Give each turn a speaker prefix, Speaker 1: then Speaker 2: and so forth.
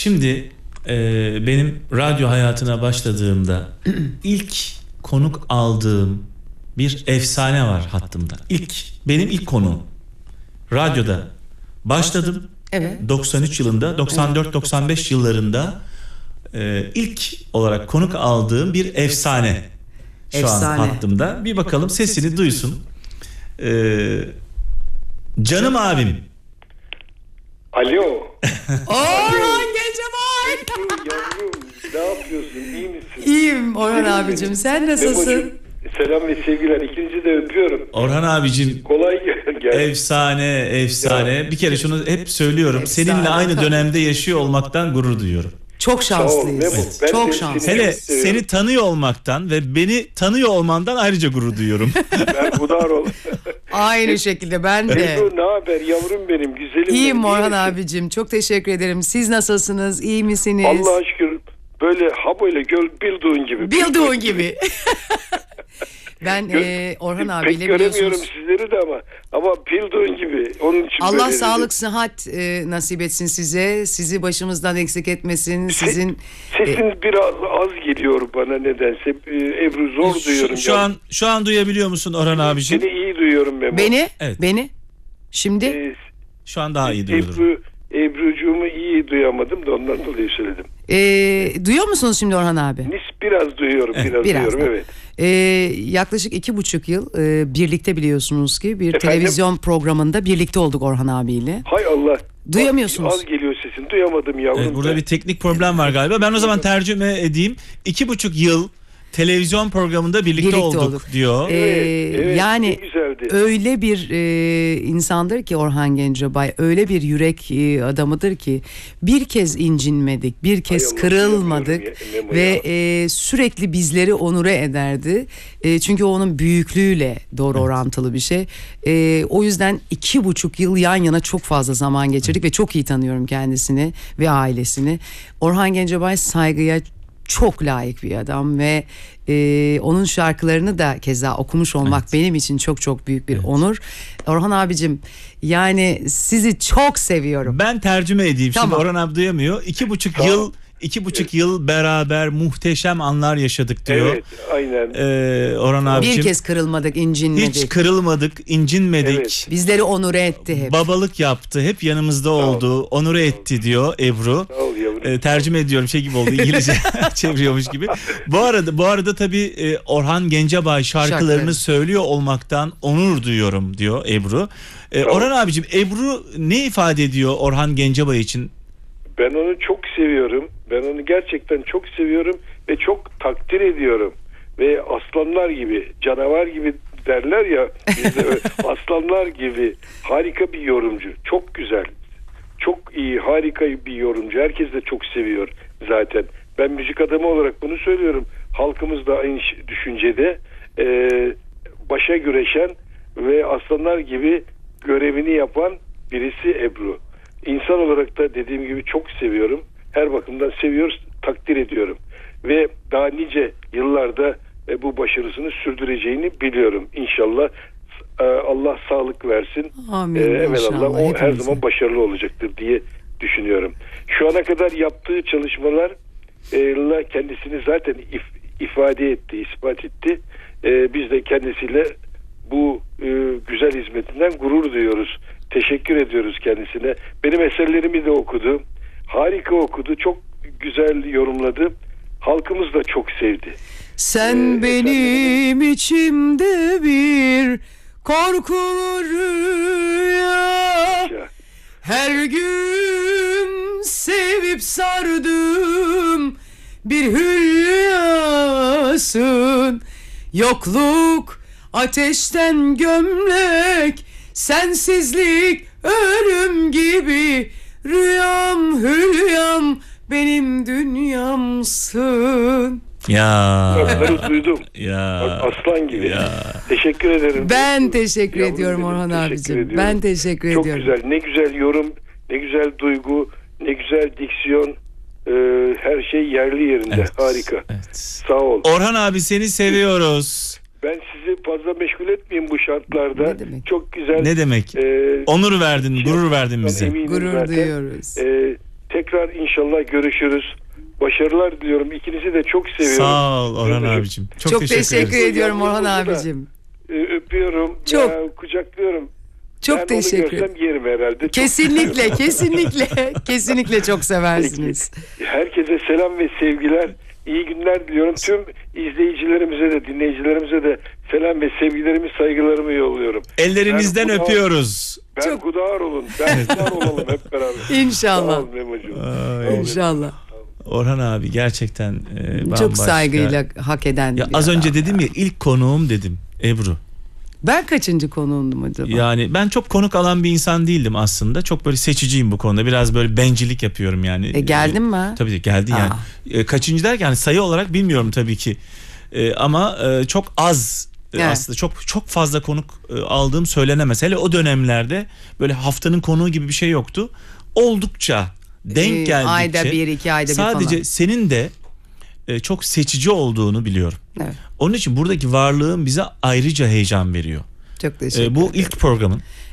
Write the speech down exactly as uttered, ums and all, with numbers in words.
Speaker 1: Şimdi e, benim radyo hayatına başladığımda ilk konuk aldığım bir efsane var hattımda. İlk, benim ilk konuğum. Radyoda başladım.
Speaker 2: Evet.
Speaker 1: doksan üç yılında, doksan dört doksan beş yıllarında e, ilk olarak konuk aldığım bir efsane. Şu
Speaker 2: Efsane.
Speaker 1: an hattımda. Bir bakalım sesini duysun. Ee, canım abim.
Speaker 3: Alo.
Speaker 2: Orhan Gencebay.
Speaker 3: Yavrum ne yapıyorsun? İyi misin?
Speaker 2: İyiyim Orhan abicim. Sen nasılsın?
Speaker 3: Memo'cum, selam ve sevgiler. İkinci de öpüyorum.
Speaker 1: Orhan abicim.
Speaker 3: Kolay gel. gel.
Speaker 1: Efsane, efsane. Ya. Bir kere şunu hep söylüyorum. Efsane. Seninle aynı dönemde yaşıyor olmaktan gurur duyuyorum.
Speaker 2: Çok şanslıyız.
Speaker 1: Evet.
Speaker 2: Evet. Çok şanslıyız.
Speaker 1: Hele seni tanıyor olmaktan ve beni tanıyor olmandan ayrıca gurur duyuyorum.
Speaker 3: Ben hudar ol.
Speaker 2: Aynı şekilde ben de.
Speaker 3: Ebru ne haber yavrum benim güzelim.
Speaker 2: İyiyim
Speaker 3: benim,
Speaker 2: Orhan
Speaker 3: iyi
Speaker 2: abicim. Çok teşekkür ederim. Siz nasılsınız? İyi misiniz?
Speaker 3: Allah'a şükür böyle ha böyle göl bildiğin gibi.
Speaker 2: Bildiğin gibi. Ben e, Orhan abiyle
Speaker 3: pek göremiyorum
Speaker 2: biliyorsunuz.
Speaker 3: sizleri de ama ama bildiğin gibi. Onun için
Speaker 2: Allah sağlık sıhhat e, nasip etsin size. Sizi başımızdan eksik etmesin. Sizin
Speaker 3: sesin
Speaker 2: e,
Speaker 3: biraz az geliyor bana nedense. E, Ebru zor
Speaker 1: şu,
Speaker 3: duyuyorum.
Speaker 1: Şu an şu an duyabiliyor musun Orhan abiciğim?
Speaker 3: Seni iyi duyuyorum Memo.
Speaker 2: Beni?
Speaker 1: Evet.
Speaker 2: Beni? Şimdi?
Speaker 3: E,
Speaker 1: şu an daha iyi duyuyorum.
Speaker 3: Ebru, Ebru'cuğumu iyi duyamadım da ondan dolayı söyledim.
Speaker 2: E, duyuyor musunuz şimdi Orhan abi?
Speaker 3: Nis biraz duyuyorum,
Speaker 1: Evet,
Speaker 3: biraz,
Speaker 2: biraz
Speaker 3: duyuyorum
Speaker 2: da.
Speaker 3: evet.
Speaker 2: Ee, yaklaşık iki buçuk yıl e, birlikte biliyorsunuz ki bir
Speaker 3: Efendim?
Speaker 2: televizyon programında birlikte olduk Orhan abiyle.
Speaker 3: Hay Allah.
Speaker 2: Duyamıyorsunuz.
Speaker 3: Az geliyor sesin, duyamadım yavrum.
Speaker 1: Evet, burada
Speaker 3: ben.
Speaker 1: bir teknik problem var galiba. Ben o zaman tercüme edeyim. İki buçuk yıl televizyon programında birlikte,
Speaker 2: Birlikte
Speaker 1: olduk,
Speaker 2: olduk.
Speaker 1: diyor.
Speaker 2: Ee,
Speaker 3: Evet, evet,
Speaker 2: yani
Speaker 3: ne güzeldi.
Speaker 2: öyle bir e, insandır ki Orhan Gencebay, öyle bir yürek e, adamıdır ki bir kez incinmedik, bir kez
Speaker 3: Allah,
Speaker 2: kırılmadık
Speaker 3: ya, Memo
Speaker 2: ve
Speaker 3: ya.
Speaker 2: e, sürekli bizleri onure ederdi. E, çünkü onun büyüklüğüyle doğru orantılı bir şey. E, o yüzden iki buçuk yıl yan yana çok fazla zaman geçirdik ve çok iyi tanıyorum kendisini ve ailesini. Orhan Gencebay saygıya çok layık bir adam ve e, onun şarkılarını da keza okumuş olmak
Speaker 1: Evet.
Speaker 2: benim için çok çok büyük bir
Speaker 1: Evet.
Speaker 2: onur. Orhan abicim, yani sizi çok seviyorum.
Speaker 1: Ben tercüme edeyim.
Speaker 2: Tamam.
Speaker 1: Şimdi Orhan abi duyamıyor. İki buçuk
Speaker 3: Tamam.
Speaker 1: yıl iki buçuk evet. yıl beraber muhteşem anlar yaşadık diyor.
Speaker 3: Evet, aynen.
Speaker 1: Ee, Orhan abicim.
Speaker 2: Bir kez kırılmadık, incinmedik.
Speaker 1: Hiç kırılmadık, incinmedik.
Speaker 3: Evet.
Speaker 2: Bizleri onure etti hep.
Speaker 1: Babalık yaptı, hep yanımızda oldu, onure etti diyor Ebru.
Speaker 3: Sağ ol yavrum.
Speaker 1: Ee, tercüme ediyorum şey gibi oldu, İngilizce çeviriyormuş gibi. Bu arada bu arada tabii e, Orhan Gencebay şarkılarını
Speaker 2: Şarkıları.
Speaker 1: söylüyor olmaktan onur duyuyorum diyor Ebru. Ee,
Speaker 3: Tamam.
Speaker 1: Orhan abicim, Ebru ne ifade ediyor Orhan Gencebay için?
Speaker 3: Ben onu çok seviyorum. Ben onu gerçekten çok seviyorum ve çok takdir ediyorum. Ve aslanlar gibi, canavar gibi derler ya. Bizde öyle, aslanlar gibi harika bir yorumcu. Çok güzel. Çok iyi, harika bir yorumcu. Herkes de çok seviyor zaten. Ben müzik adamı olarak bunu söylüyorum. Halkımız da aynı düşüncede. Ee, başa güreşen ve aslanlar gibi görevini yapan birisi Ebru. İnsan olarak da dediğim gibi çok seviyorum. Her bakımdan seviyoruz, takdir ediyorum. Ve daha nice yıllarda e, bu başarısını sürdüreceğini biliyorum. İnşallah e, Allah sağlık versin.
Speaker 2: Amin.
Speaker 3: E, evelallah o
Speaker 2: inşallah,
Speaker 3: her
Speaker 2: hepimize.
Speaker 3: zaman başarılı olacaktır diye düşünüyorum. Şu ana kadar yaptığı çalışmalar e, kendisini zaten if, ifade etti, ispat etti. E, biz de kendisiyle bu e, güzel hizmetinden gurur duyuyoruz. Teşekkür ediyoruz kendisine. Benim eserlerimi de okudu. Harika okudu. Çok güzel yorumladı. Halkımız da çok sevdi.
Speaker 2: Sen
Speaker 3: Ee,
Speaker 2: benim efendim, içimde bir korkulu rüya.
Speaker 3: Ya.
Speaker 2: Her gün sevip sardım bir hülyasın. Yokluk ateşten gömlek, sensizlik ölüm gibi. Rüyam hülyam benim dünyamsın.
Speaker 1: Ya.
Speaker 3: Bunları duydum.
Speaker 1: Ya.
Speaker 3: Bak, aslan gibi.
Speaker 1: Ya.
Speaker 3: Teşekkür ederim.
Speaker 2: Ben teşekkür
Speaker 3: Yavrum
Speaker 2: ediyorum
Speaker 3: benim,
Speaker 2: Orhan
Speaker 3: teşekkür
Speaker 2: abicim.
Speaker 3: ediyorum.
Speaker 2: Ben teşekkür
Speaker 3: Çok
Speaker 2: ediyorum.
Speaker 3: güzel. Ne güzel yorum, ne güzel duygu, ne güzel diksiyon. Ee, her şey yerli yerinde.
Speaker 1: Evet.
Speaker 3: Harika.
Speaker 1: Evet.
Speaker 3: Sağ ol.
Speaker 1: Orhan abi seni seviyoruz.
Speaker 3: Ben sizi fazla meşgul etmeyeyim bu şartlarda.
Speaker 2: Ne demek?
Speaker 3: Çok güzel.
Speaker 1: Ne demek?
Speaker 3: E,
Speaker 1: Onur verdin, gurur verdin bize.
Speaker 3: eminim
Speaker 2: Gurur
Speaker 3: zaten.
Speaker 2: duyuyoruz.
Speaker 3: E, Tekrar inşallah görüşürüz. Başarılar diliyorum. İkinizi de çok seviyorum.
Speaker 1: Sağ ol Orhan
Speaker 3: Özdeşim.
Speaker 1: abicim. Çok,
Speaker 2: Çok
Speaker 1: teşekkür,
Speaker 2: teşekkür
Speaker 1: ederiz.
Speaker 2: ediyorum Orhan
Speaker 3: Yalnız burada
Speaker 2: abicim.
Speaker 3: Ee, öpüyorum.
Speaker 2: Çok.
Speaker 3: Ya, kucaklıyorum.
Speaker 2: Çok
Speaker 3: ben
Speaker 2: teşekkür
Speaker 3: onu görsem yerim herhalde. Çok-
Speaker 2: Kesinlikle, kesinlikle, kesinlikle çok seversiniz.
Speaker 3: Herkese selam ve sevgiler. İyi günler diliyorum. Tüm izleyicilerimize de dinleyicilerimize de selam ve sevgilerimi, saygılarımı yolluyorum.
Speaker 1: Ellerinizden
Speaker 3: Ben Kudağ-
Speaker 1: öpüyoruz.
Speaker 3: Ben
Speaker 2: Çok-
Speaker 3: Kudağar olun. Ben Kudağar olalım hep beraber.
Speaker 2: İnşallah.
Speaker 3: Sağ ol Memo'cum.
Speaker 1: Ay.
Speaker 2: İnşallah.
Speaker 1: Orhan abi gerçekten e,
Speaker 2: Çok
Speaker 1: bambaşka.
Speaker 2: saygıyla hak eden.
Speaker 1: Ya
Speaker 2: bir
Speaker 1: az
Speaker 2: adam
Speaker 1: önce
Speaker 2: ya.
Speaker 1: dedim ya, ilk konuğum dedim Ebru.
Speaker 2: Ben kaçıncı konuğumdum acaba?
Speaker 1: Yani ben çok konuk alan bir insan değildim aslında. Çok böyle seçiciyim bu konuda. Biraz böyle bencilik yapıyorum yani.
Speaker 2: E, geldin mi?
Speaker 1: Tabii ki geldi yani. E, kaçıncı derken yani sayı olarak bilmiyorum tabii ki. E, ama e, çok az e,
Speaker 2: Evet.
Speaker 1: aslında çok çok fazla konuk e, aldığım söylenemez. Hele o dönemlerde böyle haftanın konuğu gibi bir şey yoktu. Oldukça denk
Speaker 2: Ee,
Speaker 1: geldikçe.
Speaker 2: ayda bir, iki ayda bir
Speaker 1: sadece
Speaker 2: falan.
Speaker 1: senin de e, çok seçici olduğunu biliyorum.
Speaker 2: Evet.
Speaker 1: Onun için buradaki varlığın bize ayrıca heyecan veriyor.
Speaker 2: Çok teşekkür
Speaker 1: E, bu
Speaker 2: ederim.
Speaker 1: ilk programın.